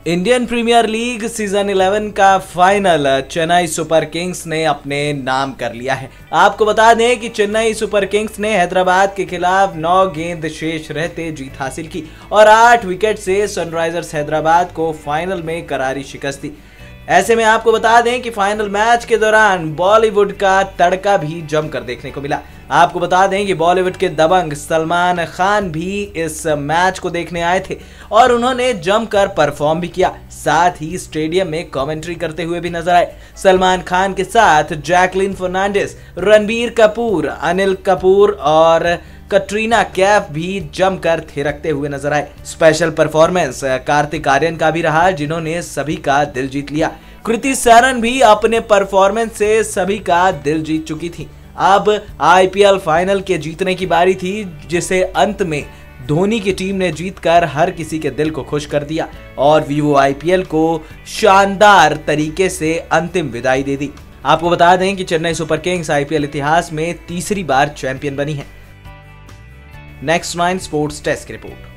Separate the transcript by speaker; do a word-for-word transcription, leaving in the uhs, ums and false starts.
Speaker 1: Indian Premier League season eleven का final Chennai Super Kings ने अपने नाम कर लिया है। आपको बता दें कि चेन्नई सुपर किंग्स ने हैदराबाद के खिलाफ नौ गेंद शेष रहते जीत हासिल की और आठ विकेट से सनराइजर्स हैदराबाद को फाइनल में करारी शिकस्त दी। ऐसे में आपको बता दें कि फाइनल मैच के दौरान बॉलीवुड का तड़का भी जमकर देखने को मिला। आपको बता दें कि बॉलीवुड के दबंग सलमान खान भी इस मैच को देखने आए थे और उन्होंने जमकर परफॉर्म भी किया, साथ ही स्टेडियम में कमेंट्री करते हुए भी नजर आए। सलमान खान के साथ जैकलीन फर्नांडिस, रणबीर कपूर, अनिल कपूर और कटरीना कैफ भी जमकर थिरकते हुए नजर आए। स्पेशल परफॉर्मेंस कार्तिक आर्यन का भी रहा, जिन्होंने सभी का दिल जीत लिया। कृति सैनन भी अपने परफॉर्मेंस से सभी का दिल जीत चुकी थी। अब आईपीएल फाइनल के जीतने की बारी थी, जिसे अंत में धोनी की टीम ने जीतकर हर किसी के दिल को खुश कर दिया और वीवो आईपीएल को शानदार तरीके से अंतिम विदाई दे दी। आपको बता दें कि चेन्नई सुपर किंग्स आईपीएल इतिहास में तीसरी बार चैंपियन बनी है। Next nine sports desk report.